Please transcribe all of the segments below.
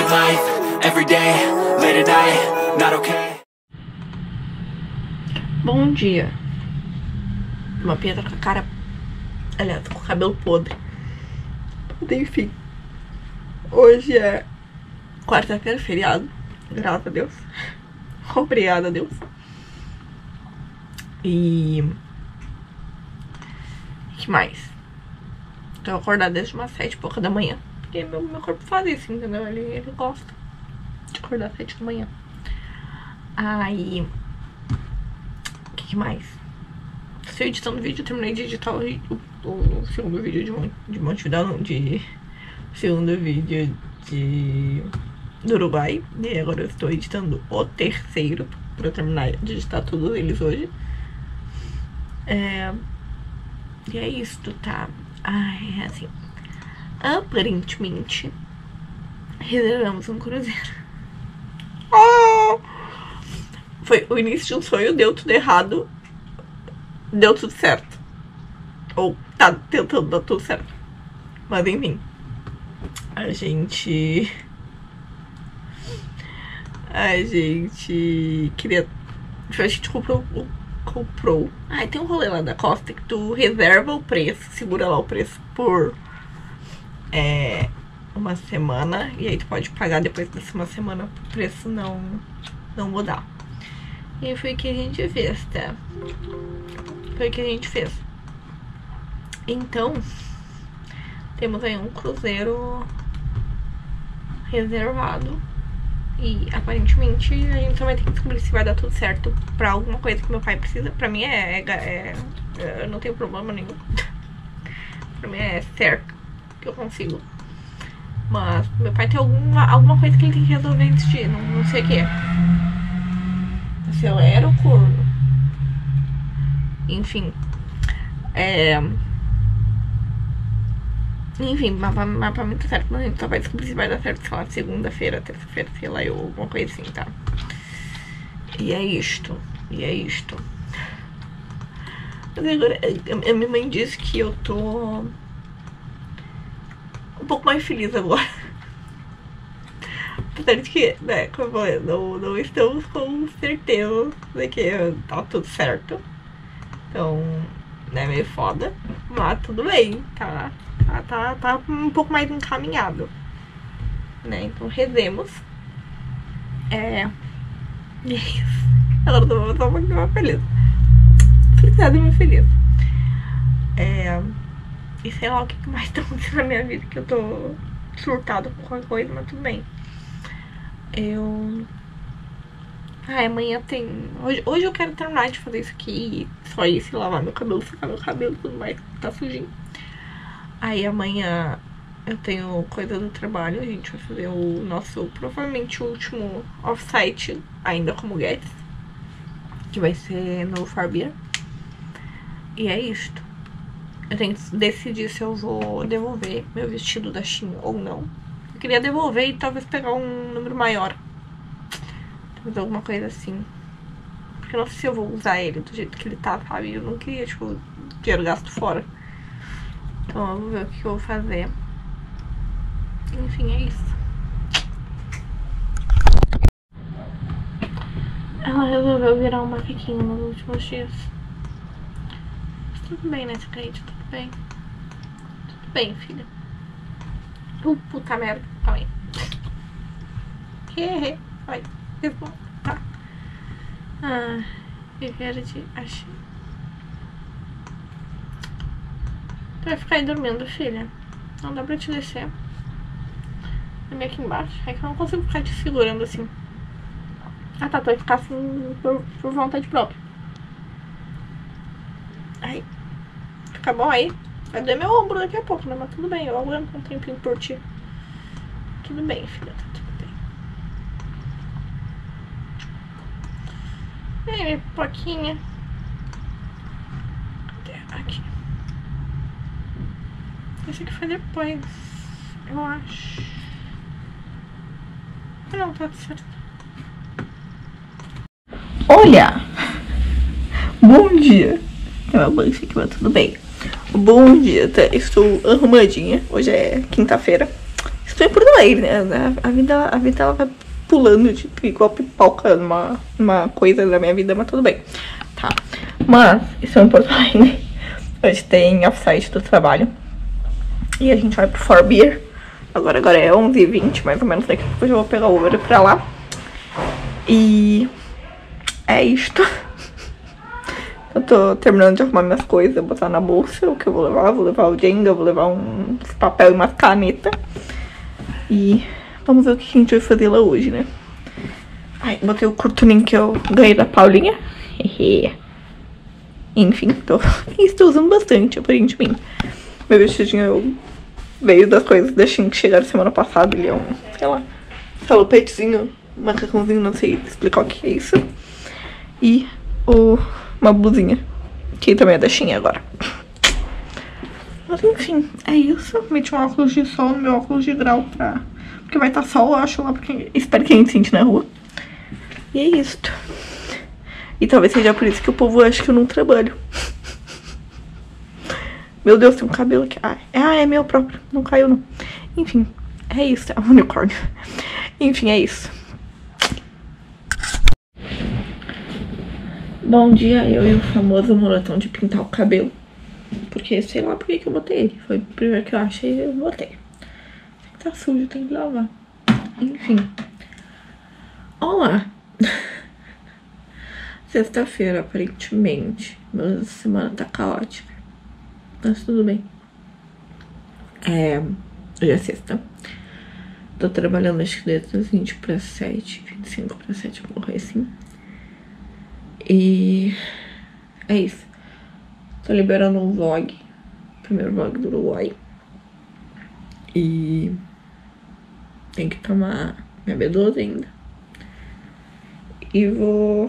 living life, everyday, late at night, not okay. Bom dia. Uma Pia tá com a cara... Aliás, com o cabelo podre. Enfim. Hoje é quarta-feira, feriado. Graças a Deus. Obrigada a Deus. E... o que mais? Tô acordada desde umas 7 e pouca da manhã. Porque meu corpo faz isso, entendeu? Ele gosta de acordar às 7 da manhã. Aí... o que mais? Estou editando vídeo, terminei de editar o segundo vídeo de Montevidéu, segundo vídeo do Uruguai. E agora eu estou editando o terceiro pra terminar de editar todos eles hoje. E é isso, tá? Ai, é assim. Aparentemente, reservamos um cruzeiro. Foi o início de um sonho, deu tudo errado. Deu tudo certo. Ou tá tentando dar tudo certo. Mas enfim. A gente queria... a gente comprou. Ai, tem um rolê lá da Costa que tu reserva o preço, segura lá o preço por uma semana. E aí tu pode pagar depois dessa uma semana o preço não mudar. E aí foi o que a gente fez, tá? Foi o que a gente fez. Então, temos aí um cruzeiro reservado. E aparentemente a gente também tem que descobrir se vai dar tudo certo pra alguma coisa que meu pai precisa. Pra mim eu não tenho problema nenhum. Pra mim é certo que eu consigo. Mas meu pai tem alguma coisa que ele tem que resolver antes de ir. Não sei o que é. Acelera o corno. Enfim. Enfim, mas pra mim tá certo. Mas a gente só vai descobrir se vai dar certo, sei lá, segunda-feira, terça-feira, sei lá, ou alguma coisa assim, tá? E é isto. Mas agora, a minha mãe disse que eu tô um pouco mais feliz agora. Apesar de que, né, como eu falei, não estamos com certeza de que tá tudo certo. Então, né, meio foda. Mas tudo bem, tá um pouco mais encaminhado, né? Então rezemos. E é isso. Agora eu tô muito mais feliz. Felicidade e muito feliz. E sei lá o que mais tá acontecendo na minha vida, que eu tô surtada com qualquer coisa, mas tudo bem. Amanhã tem... Hoje eu quero terminar de fazer isso aqui. Só isso, lavar meu cabelo, secar meu cabelo e tudo mais, tá sujinho. Aí amanhã eu tenho coisa do trabalho. A gente vai fazer o nosso, provavelmente o último off-site ainda como guests, que vai ser no Farbia. E é isto. Eu tenho que decidir se eu vou devolver meu vestido da Shein ou não. Eu queria devolver e talvez pegar um número maior, talvez alguma coisa assim, porque eu não sei se eu vou usar ele do jeito que ele tá, sabe? Eu não queria, tipo, dinheiro gasto fora. Então eu vou ver o que eu vou fazer. Enfim, é isso. Ela resolveu virar um macaquinho nos últimos dias. Mas tudo bem, né, Kate? Tudo bem. Tudo bem, filha. Puta merda. Calma aí. Vai. Tá. Viver de achei. Tu vai ficar aí dormindo, filha. Não dá pra te descer. Dormir aqui embaixo. É que eu não consigo ficar te segurando assim. Tá, tu vai ficar assim por vontade própria. Aí. Fica bom aí. Vai doer meu ombro daqui a pouco, né? Mas tudo bem, eu aguento um tempinho por ti. Tudo bem, filha, tá tudo bem. E aí, minha pipoquinha. Cadê? Aqui. Esse aqui foi depois, eu acho. Não, tá tudo certo. Olha! Bom dia! Tem uma mancha aqui, mas tudo bem. Bom dia, tá? Estou arrumadinha. Hoje é quinta-feira. Estou tem por lei, né? A vida ela vai pulando, tipo, igual pipoca numa coisa da minha vida, mas tudo bem. Tá. Mas, isso é em Porto Alegre. Hoje tem offsite do trabalho. E a gente vai pro For Beer. Agora é 11h20, mais ou menos. Daqui a pouco eu já vou pegar o Uber pra lá. E é isto. Eu tô terminando de arrumar minhas coisas, botar na bolsa o que eu vou levar. Vou levar o Jenga, vou levar um papel e uma caneta. E vamos ver o que a gente vai fazer lá hoje, né? Ai, botei o curtuninho que eu ganhei da Paulinha. Enfim, estou usando bastante, aparentemente. Meu vestidinho veio das coisas da Shein que chegaram semana passada. Ele é um, sei lá, salopetezinho, macacãozinho, não sei explicar o que é isso. E uma blusinha, que também é da Shein agora. Mas enfim, é isso. Meti um óculos de sol no meu óculos de grau porque vai estar sol, eu acho, lá, porque espero que a gente sente na rua. E é isso. E talvez seja por isso que o povo acha que eu não trabalho. Meu Deus, tem um cabelo aqui. É meu próprio. Não caiu, não. Enfim, é isso. É um unicórnio. Enfim, é isso. Bom dia, eu e o famoso moletom de pintar o cabelo. Porque sei lá por que eu botei ele. Foi o primeiro que eu achei e eu botei. Tá sujo, tem que lavar. Enfim. Olá. Sexta-feira, aparentemente. Mas a semana tá caótica. Mas tudo bem. Hoje é sexta. Tô trabalhando acho que desde as 20 para 7, 25 para 7, porra, assim. E é isso. Tô liberando um vlog. Primeiro vlog do Uruguai. E tem que tomar minha B12 ainda. E vou...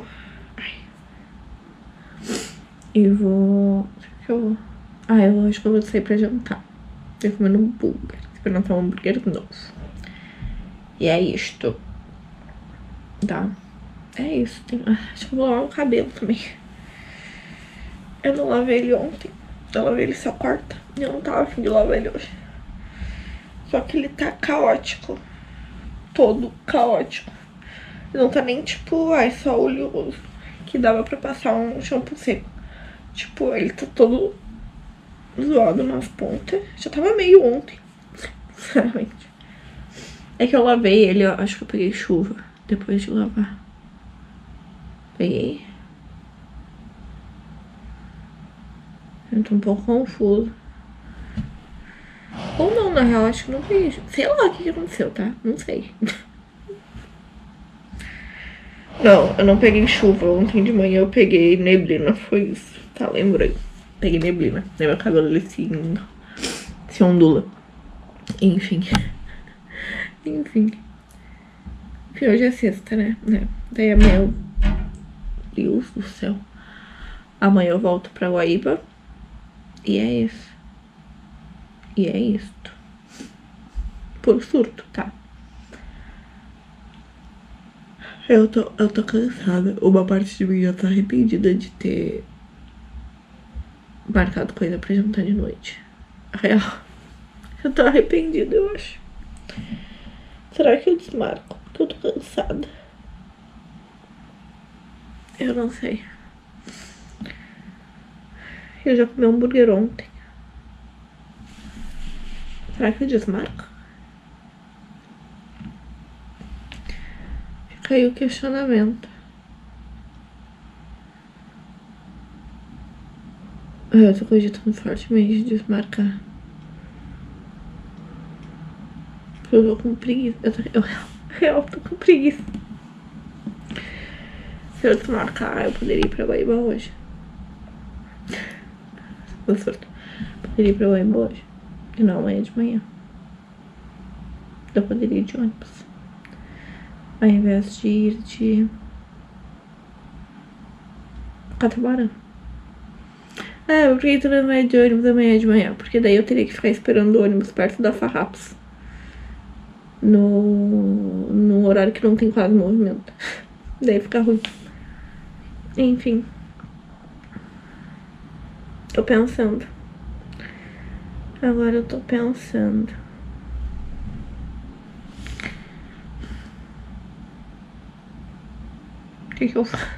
eu acho que eu vou sair pra jantar. Tô comendo um hambúrguer. Experimentar um hambúrguer novo. E é isto. Tá. É isso. Acho que eu vou lavar o cabelo também. Eu não lavei ele ontem. Eu lavei ele só quarta. E eu não tava afim de lavar ele hoje. Só que ele tá caótico. Todo caótico. Não tá nem tipo, só oleoso. Que dava pra passar um shampoo seco. Tipo, ele tá todo zoado nas pontas. Já tava meio ontem. Sinceramente. É que eu lavei ele, eu acho que eu peguei chuva depois de lavar. Peguei. Eu tô um pouco confuso. Ou não, na real, acho que não peguei. Sei lá o que aconteceu, tá? Não sei. Não, eu não peguei chuva. Ontem de manhã eu peguei neblina. Foi isso. Tá, lembrei. Peguei neblina. Daí meu cabelo ele se ondula. Enfim. Enfim. Hoje é sexta, né? Daí amanhã Deus do céu. Amanhã eu volto pra Guaíba. E é isso. E é isto. Por surto, tá? Eu tô cansada. Uma parte de mim já tá arrependida de ter marcado coisa pra jantar de noite. Real. Eu tô arrependida, eu acho. Será que eu desmarco? Porque eu tô cansada. Eu não sei. Eu já comi um hambúrguer ontem. Será que eu desmarco? Fica aí o questionamento. Eu tô cogitando fortemente de desmarcar. Eu tô com preguiça. Eu tô com preguiça. Se eu desmarcar, eu poderia ir pra Guaíba hoje. Poderia ir pra Guaíba hoje. E não amanhã de manhã. Eu poderia ir de ônibus. Ao invés de ir de catamarã. Por que tu não vai de ônibus amanhã de manhã? Porque daí eu teria que ficar esperando o ônibus perto da Farrapos. No horário que não tem quase movimento. Daí fica ruim. Enfim. Tô pensando. Agora eu tô pensando. que eu faço?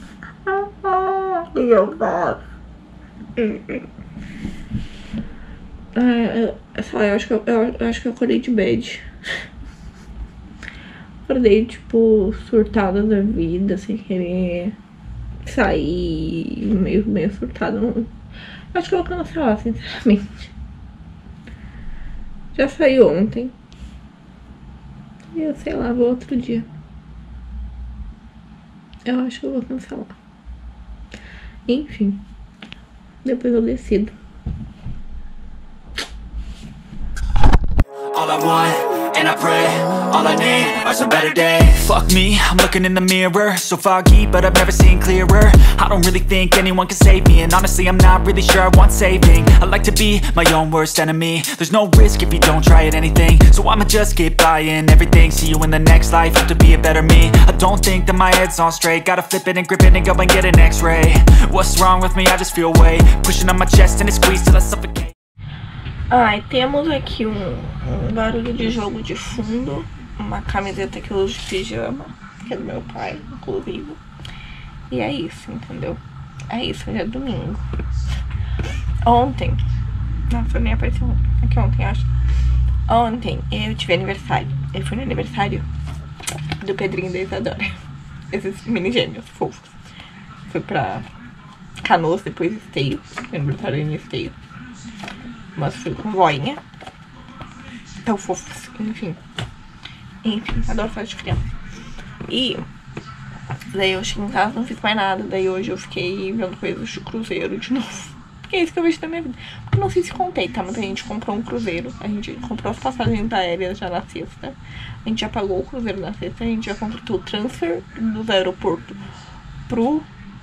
O que eu faço? Eu acho que eu acordei de bad. Acordei, tipo, surtada da vida, sem querer sair, meio surtada. Acho que eu vou cancelar, sinceramente. Já saí ontem. E eu sei lá, vou outro dia. Eu acho que eu vou cancelar. Enfim. Depois eu decido. All I want, and I pray, all I need are some better days. Fuck me, I'm looking in the mirror, so foggy, but I've never seen clearer. I don't really think anyone can save me, and honestly I'm not really sure I want saving. I like to be my own worst enemy. There's no risk if you don't try at anything, so I'ma just keep buying everything. See you in the next life, hope to be a better me. I don't think that my head's on straight, gotta flip it and grip it and go and get an x-ray. What's wrong with me? I just feel weight pushing on my chest and it squeezes till I suffocate. E temos aqui um barulho de jogo de fundo, uma camiseta que eu uso de pijama, que é do meu pai, inclusive. E é isso, entendeu? É isso, hoje é domingo. Ontem, nossa, nem apareceu aqui ontem, acho. Ontem eu tive aniversário. Eu fui no aniversário do Pedrinho e da Isadora. Esses mini gêmeos fofos. Fui pra Canoas, depois Esteio. Aniversário em Esteio. Mas fui com voinha. Tão fofos, enfim. Adoro festa de criança. E daí eu cheguei em casa, não fiz mais nada. Daí hoje eu fiquei vendo coisas de cruzeiro de novo. Porque é isso que eu vejo da minha vida. Porque não sei se contei, tá? Mas a gente comprou um cruzeiro. A gente comprou as passagens aéreas já na sexta. A gente já pagou o cruzeiro na sexta. A gente já contratou o transfer do aeroporto pro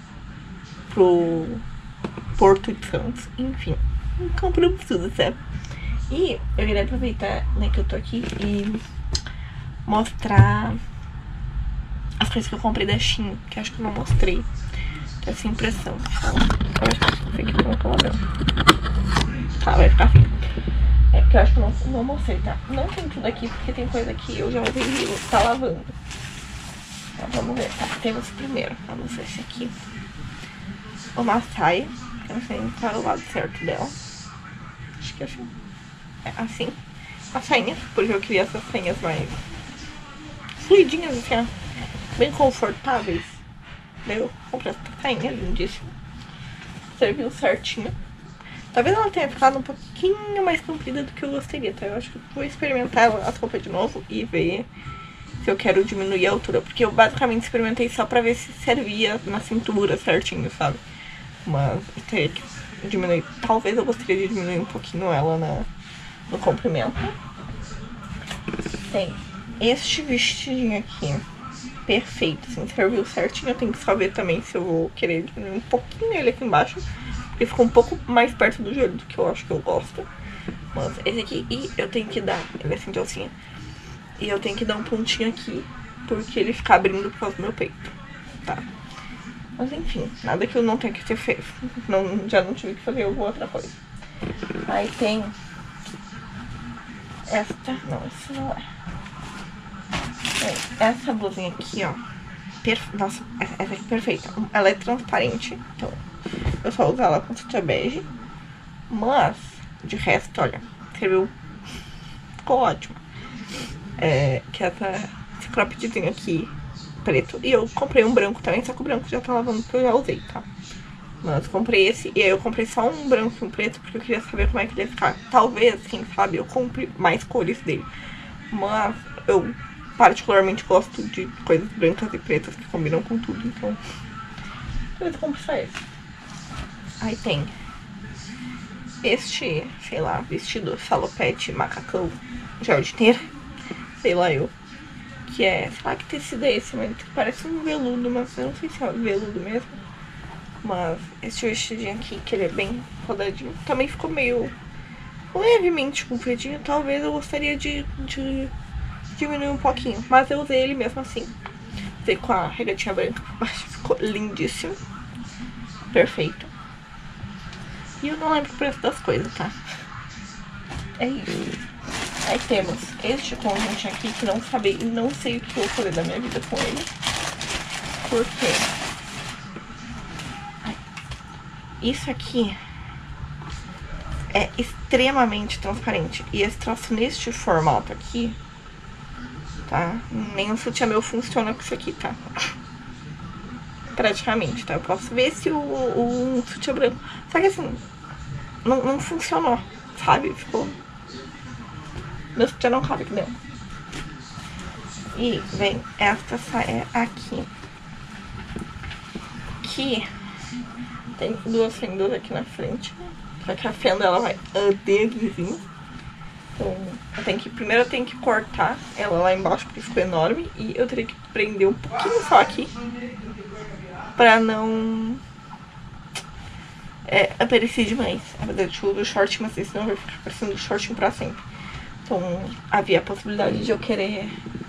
Porto de Santos. Enfim. Compramos tudo, sabe? E eu queria aproveitar, né, que eu tô aqui e mostrar as coisas que eu comprei da Shein, que acho que eu não mostrei. Tem essa impressão. Eu acho que isso aqui não coloca. Tá, vai ficar assim. É porque eu acho que eu não mostrei, tá? Não tem tudo aqui, porque tem coisa que eu já usei e tá lavando. Então vamos ver, tá? Temos primeiro, vamos ver esse aqui. Uma saia. Eu não sei qual é o lado certo dela. Acho que assim. É assim. A sainha, porque eu queria essas sainhas mais fluidinhas, assim, bem confortáveis. Daí eu comprei essa sainha lindíssima. Serviu certinho. Talvez ela tenha ficado um pouquinho mais comprida do que eu gostaria, tá? Eu acho que vou experimentar as roupas de novo e ver se eu quero diminuir a altura. Porque eu basicamente experimentei só pra ver se servia na cintura certinho, sabe? Mas teria que diminuir. Talvez eu gostaria de diminuir um pouquinho ela no comprimento. Tem este vestidinho aqui. Perfeito, assim, serviu certinho. Eu tenho que só ver também se eu vou querer diminuir um pouquinho ele aqui embaixo. Porque ficou um pouco mais perto do joelho do que eu acho que eu gosto. Mas esse aqui, e eu tenho que dar, ele é assim de alcinha. E eu tenho que dar um pontinho aqui, porque ele fica abrindo por causa do meu peito, tá? Mas enfim, nada que eu não tenha que ter feito. Já não tive que fazer alguma outra coisa. Aí tem esta. Não, isso não é. Tem essa blusinha aqui, ó. Nossa, essa aqui é perfeita. Ela é transparente, então eu só uso ela com sutiã bege. Mas, de resto, olha, serviu. Ficou ótimo. Que esse croppedzinho aqui preto. E eu comprei um branco também, só que o branco já tá lavando porque eu já usei, tá? Mas comprei esse, e aí eu comprei só um branco e um preto porque eu queria saber como é que ele ia ficar. Talvez, quem sabe, eu compre mais cores dele. Mas eu particularmente gosto de coisas brancas e pretas que combinam com tudo, então talvez eu compre só esse. Aí tem este, sei lá, vestido salopete, macacão, jardineira, sei lá eu. Que é, sei lá que tecido é esse, mas parece um veludo, mas eu não sei se é veludo mesmo. Mas esse vestidinho aqui, que ele é bem rodadinho, também ficou meio levemente compridinho. Talvez eu gostaria de diminuir um pouquinho, mas eu usei ele mesmo assim. Usei com a regatinha branca por baixo, ficou lindíssimo. Perfeito. E eu não lembro o preço das coisas, tá? É isso. Aí temos este conjunto aqui, que não sei o que eu vou fazer da minha vida com ele. Porque isso aqui é extremamente transparente. E esse troço neste formato aqui, tá? Nenhum sutiã meu funciona com isso aqui, tá? Praticamente, tá? Eu posso ver se o sutiã branco... Só que assim, não funcionou, sabe? Ficou... Meu sutiã não cabe aqui dentro. E vem esta saia aqui. Que tem duas fendas aqui na frente. Só que a fenda ela vai adesivinho. Então primeiro eu tenho que cortar ela lá embaixo porque ficou enorme. E eu teria que prender um pouquinho só aqui pra não aparecer demais. Na verdade eu uso o short, mas senão vai ficar parecendo shortinho pra sempre. Então havia a possibilidade de eu querer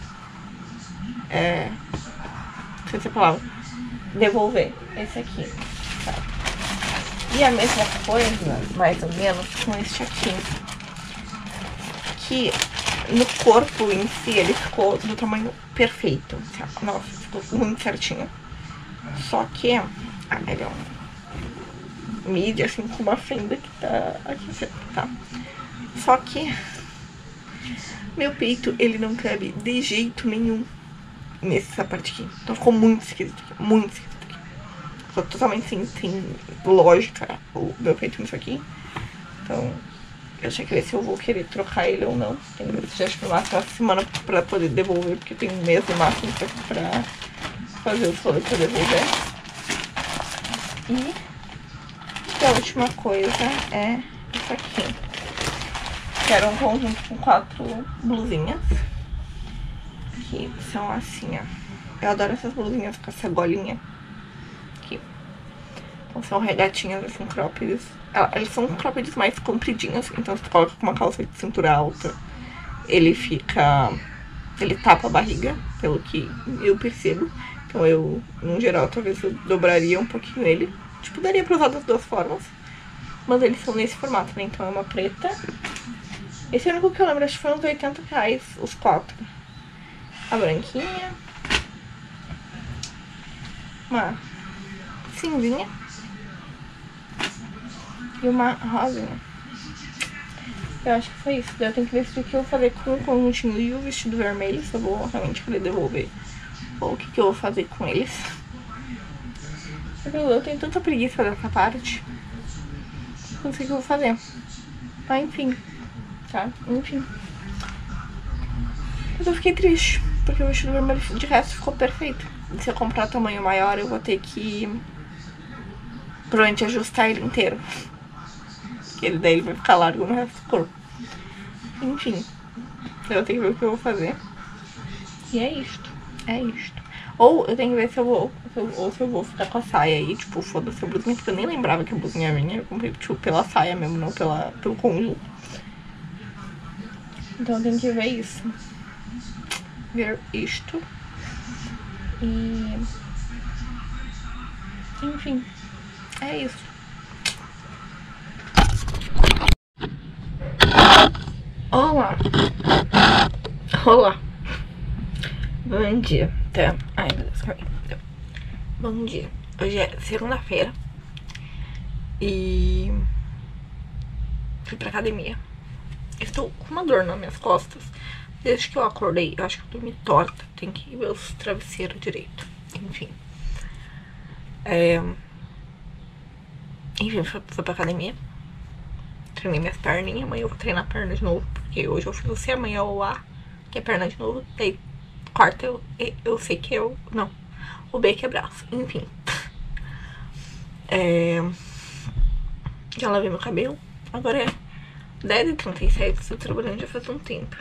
não sei se é a palavra, devolver esse aqui, tá? E a mesma coisa, mais ou menos, com este aqui. Que no corpo em si ele ficou do tamanho perfeito, tá? Nossa, ficou muito certinho. Só que ele é um midi, assim, com uma fenda que tá aqui, tá? Só que meu peito, ele não cabe de jeito nenhum nessa parte aqui. Então ficou muito esquisito aqui, muito esquisito aqui. Ficou totalmente sem lógica o meu peito nisso aqui. Então eu tinha que ver se eu vou querer trocar ele ou não. Tem que ver se já no máximo uma semana pra poder devolver, porque eu tenho um mês no máximo pra fazer o solo pra devolver. E a última coisa é isso aqui. Que era um conjunto com 4 blusinhas. Que são assim, ó. Eu adoro essas blusinhas com essa golinha aqui. Então são regatinhas, assim, croppeds. Eles são croppeds mais compridinhos. Então você coloca com uma calça de cintura alta, ele tapa a barriga, pelo que eu percebo. Então eu, no geral, talvez eu dobraria um pouquinho ele. Tipo, daria pra usar das duas formas. Mas eles são nesse formato, né? Então é uma preta. Esse é o único que eu lembro, acho que foi uns R$80 os 4. A branquinha. Uma cinzinha. E uma rosinha. Eu acho que foi isso. Daí eu tenho que ver se o que eu vou fazer com o conjuntinho e o vestido vermelho. Se eu vou realmente querer devolver. Ou o que eu vou fazer com eles. Porque eu tenho tanta preguiça dessa parte. Não sei o que eu vou fazer. Mas enfim. Tá? Enfim. Mas eu fiquei triste. Porque o vestido vermelho de resto ficou perfeito. Se eu comprar tamanho maior, eu vou ter que provavelmente ajustar ele inteiro. Porque daí ele vai ficar largo no resto do corpo. Enfim. Eu tenho que ver o que eu vou fazer. E é isto. É isto. Ou eu tenho que ver se eu vou ficar com a saia aí. Tipo, foda-se a blusinha. Porque eu nem lembrava que a blusinha vinha. Eu comprei, tipo, pela saia mesmo, não pelo conjunto. Então eu tenho que ver isso. Ver isto. E... enfim. É isso. Olá. Olá. Bom dia. Tá. Ai, meu Deus, calma aí. Bom dia. Hoje é segunda-feira. E... fui pra academia. Estou com uma dor nas minhas costas. Desde que eu acordei, eu acho que eu dormi torta. Tem que ver os travesseiros direito. Enfim. Enfim, fui pra academia. Treinei minhas perninhas. Amanhã eu vou treinar a perna de novo. Porque hoje eu fiz o C, amanhã o A, que é perna de novo. Daí, quarta eu sei que eu... não. O B que é braço. Enfim. Já lavei meu cabelo. Agora é 10h37. Estou trabalhando já faz um tempo.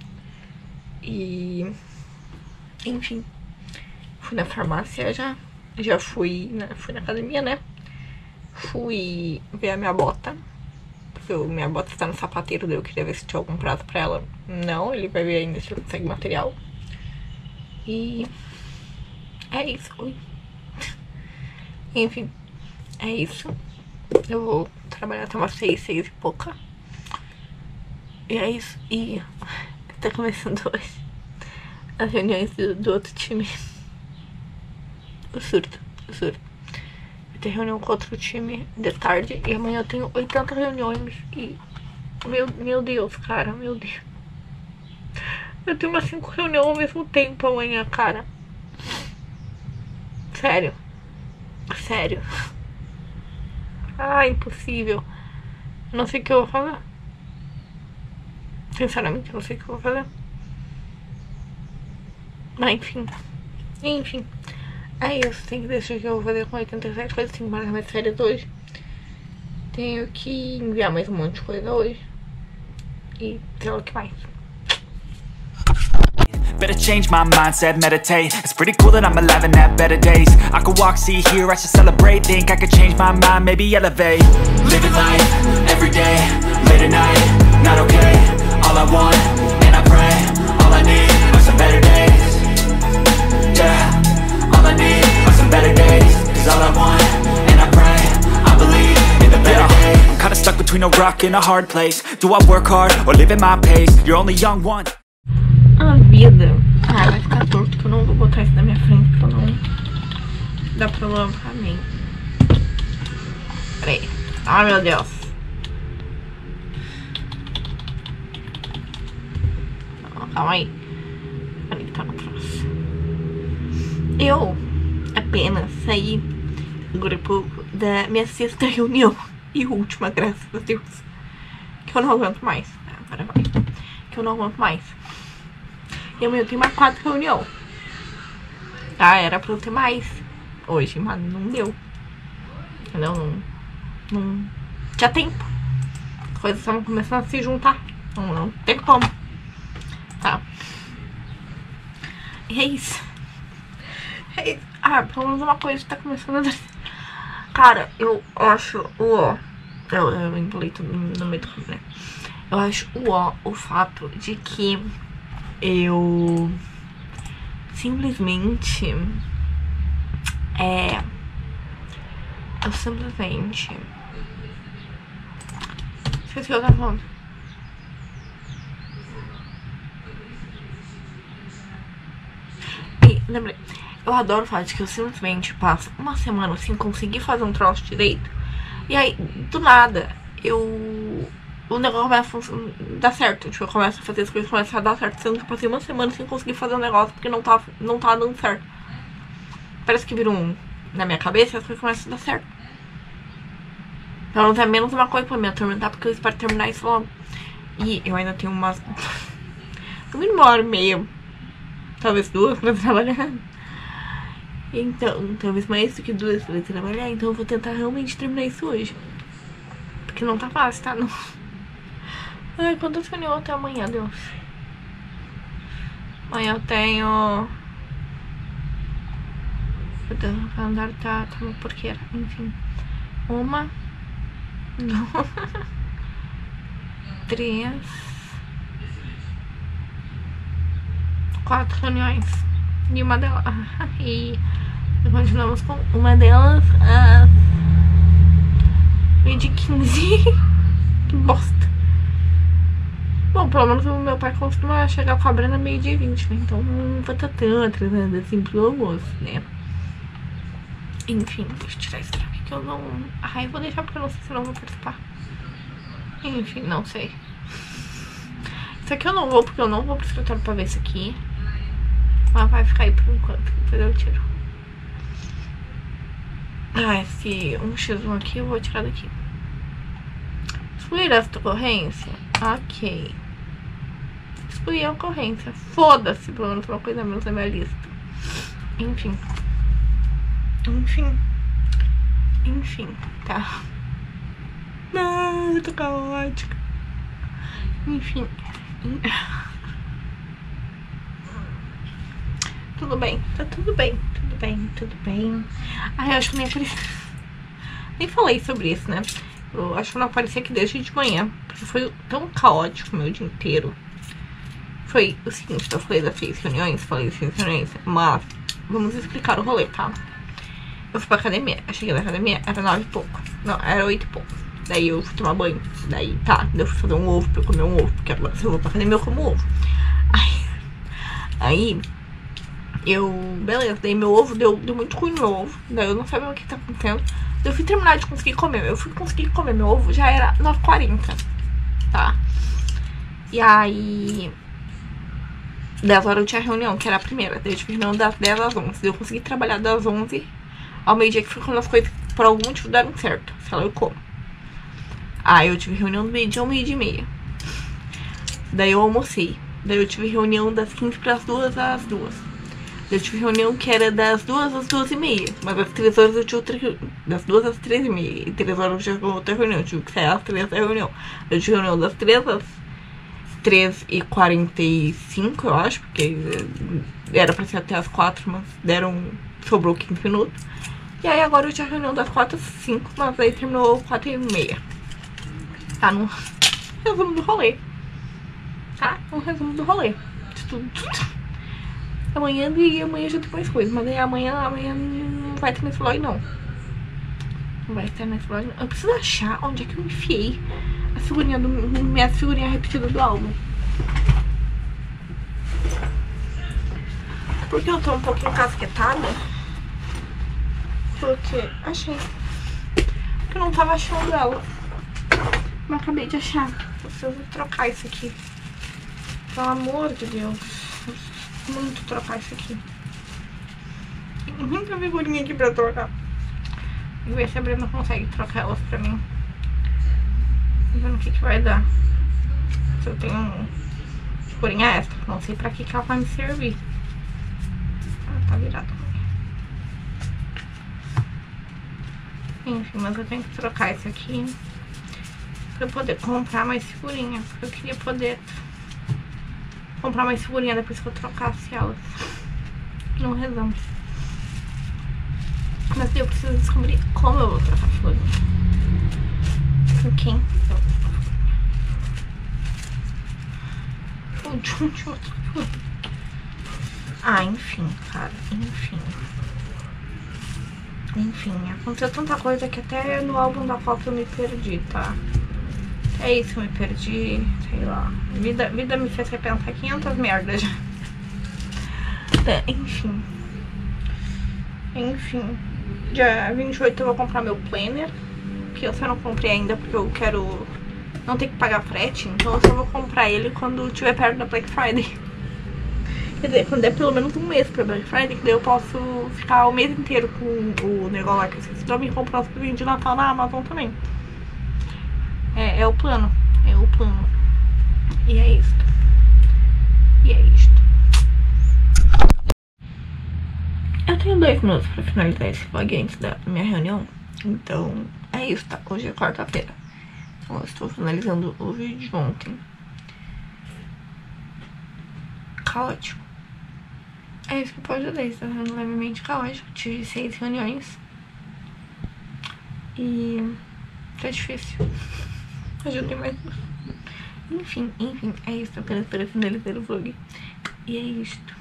E... enfim. Fui na farmácia já fui na academia, né? Fui ver a minha bota. Porque minha bota tá no sapateiro, daí eu queria ver se tinha algum prazo pra ela. Não, ele vai ver ainda se eu consegue material. E... é isso. Ui. Enfim, é isso. Eu vou trabalhar até umas 6 e pouca. E é isso. E tá começando hoje as reuniões do outro time. Eu surto. Eu tenho reunião com outro time de tarde e amanhã eu tenho 80 reuniões e... Meu Deus, cara, meu Deus. Eu tenho umas 5 reuniões ao mesmo tempo amanhã, cara. Sério. Ah, impossível. Não sei o que eu vou fazer. Sinceramente, não sei o que eu vou fazer. Mas enfim. É isso, tem que deixar que eu vou fazer com 87 coisas, tenho que marcar minhas férias hoje. Tenho que enviar mais um monte de coisa hoje. E sei lá o que mais. Better change my mindset, meditate. It's pretty cool that I'm alive and have better days. I could walk, see, hear, I should celebrate. Think I could change my mind, maybe elevate. Living life, everyday, late at night, not okay. All I want, and I pray, all I need are some better days. Yeah, all I need are some better days. Cause all I want, and I pray, I believe in the better days. I'm kinda stuck between a rock and a hard place. Do I work hard, or live at my pace? You're only young one. A vida. Ah, vai ficar torto que eu não vou botar isso na minha frente, porque eu não dá problema pra mim. Peraí. Ai, meu Deus. Não, calma aí. Peraí, tá no próximo. Eu apenas saí agora há pouco da minha 6ª reunião e última, graças a Deus. Que eu não aguento mais. Agora vai. Que eu não aguento mais. E amanhã eu tenho mais 4 reuniões. Ah, era pra eu ter mais hoje, mas não deu. Entendeu? Não tinha tempo. As coisas estavam começando a se juntar. Não tem como. Tá. E é isso. Ah, pelo menos uma coisa que tá começando a... Cara, eu acho eu embolei tudo no meio do caminho, né? Eu acho o fato de que eu simplesmente esqueci o que eu tava falando. E lembrei, eu adoro o fato de que eu simplesmente passo uma semana sem conseguir fazer um troço direito. E aí, do nada, o negócio começa a dar certo. Tipo, eu começo a fazer as coisas, começam a dar certo. Sendo que eu passei uma semana sem conseguir fazer um negócio porque não tá dando certo. Parece que vira na minha cabeça e as coisas começam a dar certo. Então não tem menos uma coisa pra me atormentar, porque eu espero terminar isso logo. E eu ainda tenho umas... no mínimo 1h30, talvez 2 pra trabalhar. Então, talvez mais do que 2 pra trabalhar. Então eu vou tentar realmente terminar isso hoje. Porque não tá fácil, tá? Não. Ai, quantas reuniões até amanhã, Deus? Amanhã eu tenho... Meu Deus, o calendário tá uma porqueira. Enfim. 1, 2, 3, 4 reuniões. E uma delas... E continuamos com uma delas às 12h15. Que bosta. Bom, pelo menos o meu pai costuma chegar com a Brena 12h20, né? Então não vai estar tão atrasado assim pro almoço, né? Enfim, deixa eu tirar isso daqui que eu não... Ai, vou deixar porque eu não sei se eu não vou participar. Enfim, não sei. Isso aqui eu não vou, porque eu não vou pro escritório pra ver isso aqui. Mas vai ficar aí por enquanto, depois eu tiro. Ah, esse 1x1 aqui eu vou tirar daqui. Excluir esta ocorrência? Ok. Excluir a ocorrência. Foda-se, pelo menos uma coisa menos na minha lista. Enfim, tá. Não, eu tô caótica. Enfim. Tudo bem, tá tudo bem. Ai, eu acho que nem falei sobre isso, né? Eu acho que não apareci aqui desde de manhã, porque foi tão caótico o meu dia inteiro. Foi o seguinte, eu falei das 6 reuniões, mas vamos explicar o rolê, tá? Eu fui pra academia, eu cheguei na academia, era 9 e pouco. Não, era 8 e pouco. Daí eu fui tomar banho. Daí tá, eu fui fazer um ovo pra eu comer um ovo, porque agora se eu vou pra academia eu como ovo. Aí beleza, daí meu ovo deu muito ruim meu ovo. Daí eu não sabia o que tá acontecendo. Daí eu fui terminar de conseguir comer. Eu fui conseguir comer meu ovo, já era 9h40, tá? E aí 10 horas eu tinha reunião, que era a primeira. Daí eu tive reunião das 10 às 11. Daí eu consegui trabalhar das 11 ao meio-dia, que foi quando as coisas por algum motivo deram certo. Sei lá, eu como. Aí eu tive reunião do meio-dia ao meio-dia e meia. Daí eu almocei. Daí eu tive reunião das 15 para as 2 às 2. Daí eu tive reunião que era das 2 às 2h30. Mas às 3 horas eu tinha outra reunião. Das 2 às 3h30. E 3 horas eu tinha outra reunião. Eu tive que sair às 3 da reunião. Eu tive reunião das 3 às 3h45, eu acho. Porque era pra ser até às 4, mas sobrou 15 minutos. E aí agora eu tinha reunião das 4 às 5. Mas aí terminou 4h30. Tá no resumo do rolê. Tá? Um resumo do rolê. Amanhã já tem mais coisas. Mas aí amanhã não vai ter nesse vlog, não. Não vai ter nesse vlog, não. Eu preciso achar onde é que eu enfiei a figurinha minha figurinha repetida do álbum. Porque eu tô um pouquinho encasquetada. Porque achei. Porque eu não tava achando ela. Mas acabei de achar. Eu preciso trocar isso aqui. Pelo amor de Deus. Muito trocar isso aqui. Tem muita figurinha aqui pra trocar. E ver se a Bruna consegue trocar elas pra mim. Vendo o que vai dar. Se eu tenho figurinha extra. Não sei pra que ela vai me servir. Ela tá virada. Enfim, mas eu tenho que trocar isso aqui pra eu poder comprar mais figurinha. Porque eu queria poder comprar mais figurinha depois que eu trocasse elas no resumo. Mas eu preciso descobrir como eu vou trocar figurinha. Com quem eu vou trocar figurinha. Ah, enfim, cara. Enfim, aconteceu tanta coisa que até no álbum da foto eu me perdi, tá? É isso, eu me perdi, sei lá. Vida me fez repensar 500 merdas já. Enfim, dia 28 eu vou comprar meu planner, que eu só não comprei ainda porque eu quero não ter que pagar frete. Então eu só vou comprar ele quando estiver perto da Black Friday. Quer dizer, quando der pelo menos um mês pra Black Friday, que daí eu posso ficar o mês inteiro com o negócio lá que eu esqueci de me comprar os presentes de Natal na Amazon também. É o plano. E é isto. Eu tenho 2 minutos pra finalizar esse vlog antes da minha reunião. Então, é isso, tá? Hoje é quarta-feira. Então, eu estou finalizando o vídeo de ontem. Caótico. É isso que eu posso dizer. Está sendo levemente caótico. Tive 6 reuniões. E tá difícil. Hoje eu tenho mais. Enfim, é isso. Apenas para finalizar o vlog. E é isto.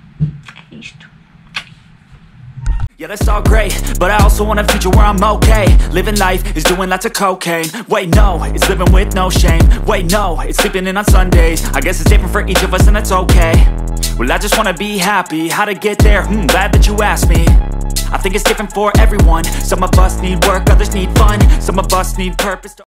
Yeah, that's all great, but I also want a future where I'm okay. Living life is doing lots of cocaine. Wait, no, it's living with no shame. Wait, no, it's sleeping in on Sundays. I guess it's different for each of us and that's okay. Well, I just wanna be happy. How to get there? Glad that you asked me. I think it's different for everyone. Some of us need work, others need fun. Some of us need purpose.